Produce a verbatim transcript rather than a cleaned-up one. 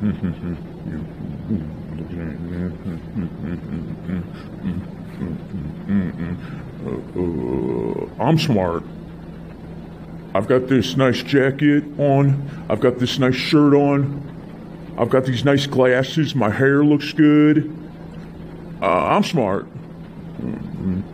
Uh, I'm smart. I've got this nice jacket on. I've got this nice shirt on. I've got these nice glasses. My hair looks good. Uh, I'm smart. Mm-hmm.